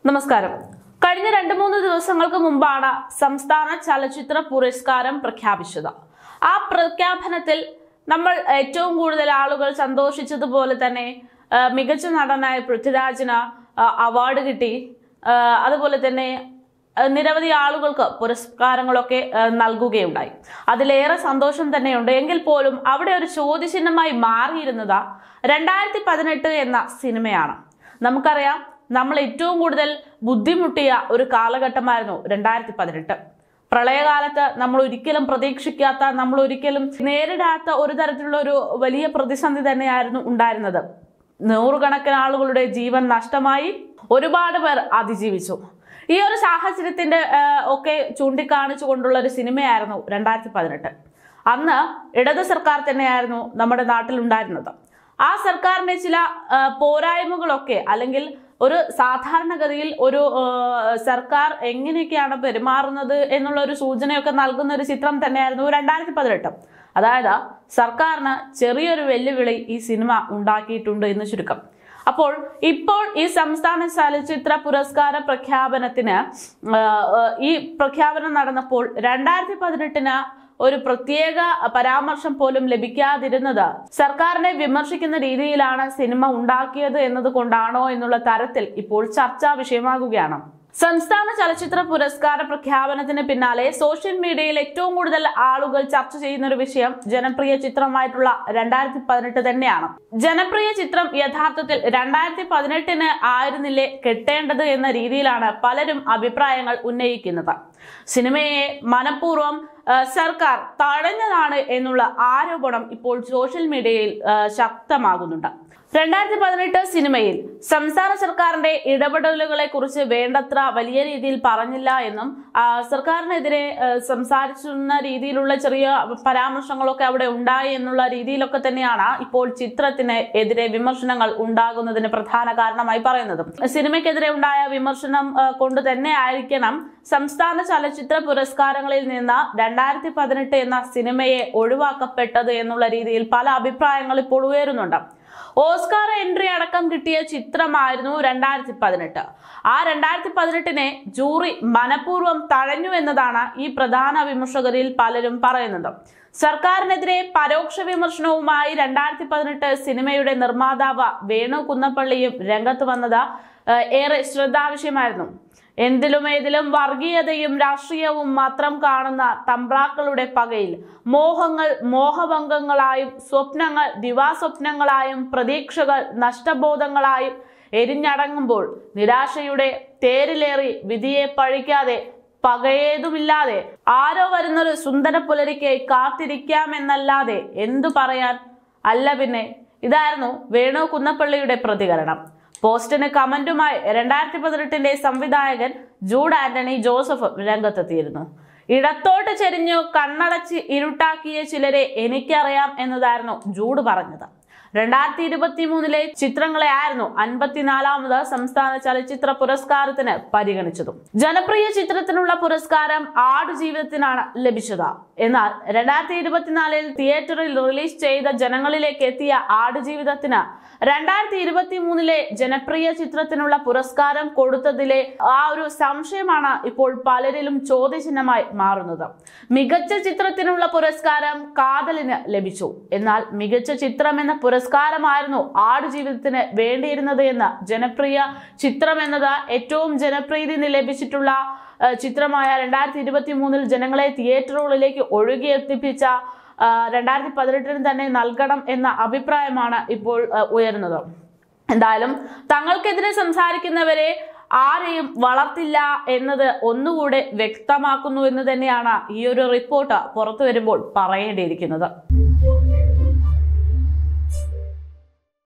നമസ്കാരം. കഴിഞ്ഞ 2-3 ദിവസങ്ങൾക്ക് മുമ്പാണ് സംസ്ഥാന ചലച്ചിത്ര പുരസ്കാരം പ്രഖ്യാപിച്ചത്. ആ പ്രഖ്യാപനത്തിൽ നമ്മൾ ഏറ്റവും കൂടുതൽ ആളുകൾ സന്തോഷിച്ചതുപോലെ തന്നെ മികച്ച നടനായ പൃഥ്വിരാജിന് അവാർഡ് കിട്ടി. അതുപോലെ തന്നെ നിരവധി ആളുകൾക്ക് പുരസ്കാരങ്ങളൊക്കെ നൽകുകയുണ്ടായി. അതിലേറെ സന്തോഷം തന്നെയുണ്ട്. എങ്കിൽ പോലും അവിടെ ഒരു ചോദ്യചിഹ്നമായി മാറിയിരുന്നത് 2018 എന്ന സിനിമയാണ്. നമുക്കറിയാം, നമ്മൾ ഏറ്റവും കൂടുതൽ ബുദ്ധിമുട്ടിയ ഒരു കാലഘട്ടമായിരുന്നു 2018. പ്രളയകാലത്ത് നമ്മൾ ഒരിക്കലും പ്രതീക്ഷിക്കാത്ത, നമ്മൾ ഒരിക്കലും നേരിടാത്ത ഒരു തരത്തിലുള്ള ഒരു വലിയ പ്രതിസന്ധി തന്നെയായിരുന്നു ഉണ്ടായിരുന്നത്. നൂറുകണക്കിന് ആളുകളുടെ ജീവൻ നഷ്ടമായി, ഒരുപാട് പേർ അതിജീവിച്ചു. ഈ ഒരു സാഹചര്യത്തിന്റെ ഒക്കെ ചൂണ്ടിക്കാണിച്ചുകൊണ്ടുള്ള ഒരു സിനിമയായിരുന്നു 2018. അന്ന് ഇടത് സർക്കാർ തന്നെയായിരുന്നു നമ്മുടെ നാട്ടിലുണ്ടായിരുന്നത്. ആ സർക്കാരിന്റെ ചില പോരായ്മകളൊക്കെ, അല്ലെങ്കിൽ ഒരു സാധാരണഗതിയിൽ ഒരു സർക്കാർ എങ്ങനെയൊക്കെയാണ് പെരുമാറുന്നത് എന്നുള്ള ഒരു സൂചനയൊക്കെ നൽകുന്ന ഒരു ചിത്രം തന്നെയായിരുന്നു 2018. അതായത് സർക്കാരിന് ചെറിയൊരു വെല്ലുവിളി ഈ സിനിമ ഉണ്ടാക്കിയിട്ടുണ്ട് എന്ന് ചുരുക്കം. ഇപ്പോൾ ഈ സംസ്ഥാന ചലച്ചിത്ര പുരസ്കാര പ്രഖ്യാപനത്തിന് ഈ പ്രഖ്യാപനം നടന്നപ്പോൾ 2018 ഒരു പ്രത്യേക പരാമർശം പോലും ലഭിക്കാതിരുന്നത് സർക്കാരിനെ വിമർശിക്കുന്ന രീതിയിലാണ് സിനിമ ഉണ്ടാക്കിയത് എന്നതുകൊണ്ടാണോ എന്നുള്ള തരത്തിൽ ഇപ്പോൾ ചർച്ചാ വിഷയമാകുകയാണ്. സംസ്ഥാന ചലച്ചിത്ര പുരസ്കാര പ്രഖ്യാപനത്തിന് പിന്നാലെ സോഷ്യൽ മീഡിയയിൽ ഏറ്റവും കൂടുതൽ ആളുകൾ ചർച്ച ചെയ്യുന്ന ഒരു വിഷയം ജനപ്രിയ ചിത്രമായിട്ടുള്ള 2018 തന്നെയാണ്. ജനപ്രിയ ചിത്രം യഥാർത്ഥത്തിൽ 2018 ആയിരുന്നില്ലേ കെട്ടേണ്ടത് എന്ന രീതിയിലാണ് പലരും അഭിപ്രായങ്ങൾ ഉന്നയിക്കുന്നത്. സിനിമയെ മനഃപൂർവ്വം സർക്കാർ തടഞ്ഞതാണ് എന്നുള്ള ആരോപണം ഇപ്പോൾ സോഷ്യൽ മീഡിയയിൽ ശക്തമാകുന്നുണ്ട്. 2018 സിനിമയിൽ സംസ്ഥാന സർക്കാരിന്റെ ഇടപെടലുകളെ കുറിച്ച് വേണ്ടത്ര വലിയ രീതിയിൽ പറഞ്ഞില്ല എന്നും സർക്കാരിനെതിരെ സംസാരിക്കുന്ന രീതിയിലുള്ള ചെറിയ പരാമർശങ്ങളൊക്കെ അവിടെ ഉണ്ടായി എന്നുള്ള രീതിയിലൊക്കെ തന്നെയാണ് ഇപ്പോൾ ചിത്രത്തിന് എതിരെ വിമർശനങ്ങൾ ഉണ്ടാകുന്നതിന് പ്രധാന കാരണമായി പറയുന്നത്. സിനിമയ്ക്കെതിരെ ഉണ്ടായ വിമർശനം കൊണ്ട് തന്നെ ആയിരിക്കണം സംസ്ഥാന ചലച്ചിത്ര പുരസ്കാരങ്ങളിൽ നിന്ന് 2018 എന്ന സിനിമയെ ഒഴിവാക്കപ്പെട്ടത് എന്നുള്ള രീതിയിൽ പല അഭിപ്രായങ്ങൾ ഇപ്പോൾ ഉയരുന്നുണ്ട്. ഓസ്കാർ എൻട്രി അടക്കം കിട്ടിയ ചിത്രമായിരുന്നു 2018. ആ 2018 ജൂറി മനഃപൂർവ്വം തഴഞ്ഞു എന്നതാണ് ഈ പ്രധാന വിമർശകരിൽ പലരും പറയുന്നത്. സർക്കാരിനെതിരെ പരോക്ഷ വിമർശനവുമായി 2018 സിനിമയുടെ നിർമ്മാതാവ് വേണു കുന്നപ്പള്ളിയും രംഗത്ത് വന്നത് ഏറെ ശ്രദ്ധാവിഷയമായിരുന്നു. എന്തിലും വർഗീയതയും രാഷ്ട്രീയവും മാത്രം കാണുന്ന തമ്പ്രാക്കളുടെ പകയിൽ മോഹങ്ങൾ മോഹഭംഗങ്ങളായും സ്വപ്നങ്ങൾ ദിവാസ്വപ്നങ്ങളായും പ്രതീക്ഷകൾ നഷ്ടബോധങ്ങളായും എരിഞ്ഞടങ്ങുമ്പോൾ നിരാശയുടെ തേരിലേറി വിധിയെ പഴിക്കാതെ പകയേതുമില്ലാതെ ആരോ വരുന്നൊരു സുന്ദര പുലരിക്ക് കാത്തിരിക്കാമെന്നല്ലാതെ എന്തു പറയാൻ. അല്ല പിന്നെ. ഇതായിരുന്നു വേണു കുന്നപ്പള്ളിയുടെ പ്രതികരണം. പോസ്റ്റിന് കമന്റുമായി 2018 സംവിധായകൻ ജൂഡ് ആന്റണി ജോസഫ് രംഗത്തെത്തിയിരുന്നു. ഇടത്തോട്ട് ചെരിഞ്ഞു കണ്ണടച്ച് ഇരുട്ടാക്കിയ ചിലരെ എനിക്കറിയാം എന്നതായിരുന്നു ജൂഡ് പറഞ്ഞത്. 2023 ചിത്രങ്ങളെ ആയിരുന്നു 54ാമത് സംസ്ഥാന ചലച്ചിത്ര പുരസ്കാരത്തിന് പരിഗണിച്ചതും. ജനപ്രിയ ചിത്രത്തിനുള്ള പുരസ്കാരം ആടുജീവിതത്തിനാണ് ലഭിച്ചത്. എന്നാൽ 2024 തിയേറ്ററിൽ റിലീസ് ചെയ്ത ജനങ്ങളിലേക്ക് എത്തിയ ആടുജീവിതത്തിന് 2023 ജനപ്രിയ ചിത്രത്തിനുള്ള പുരസ്കാരം കൊടുത്തതിലെ ആ ഒരു സംശയമാണ് ഇപ്പോൾ പലരിലും ചോദ്യചിഹ്നമായി മാറുന്നത്. മികച്ച ചിത്രത്തിനുള്ള പുരസ്കാരം കാതലിന് ലഭിച്ചു. എന്നാൽ മികച്ച ചിത്രം എന്ന പുരസ്കാരമായിരുന്നു ആടുജീവിതത്തിന് വേണ്ടിയിരുന്നത് എന്ന് ജനപ്രിയ ചിത്രം എന്നത് ഏറ്റവും ജനപ്രീതി ലഭിച്ചിട്ടുള്ള ചിത്രമായ 2023 ജനങ്ങളെ തിയേറ്ററുകളിലേക്ക് ഒഴുകിയെത്തിപ്പിച്ച 2018 തന്നെ നൽകണം എന്ന അഭിപ്രായമാണ് ഇപ്പോൾ ഉയരുന്നത്. എന്തായാലും തങ്ങൾക്കെതിരെ സംസാരിക്കുന്നവരെ ആരെയും വളർത്തില്ല എന്നത് ഒന്നുകൂടെ വ്യക്തമാക്കുന്നു എന്ന് തന്നെയാണ് ഈ ഒരു റിപ്പോർട്ട് പുറത്തു വരുമ്പോൾ പറയേണ്ടിയിരിക്കുന്നത്.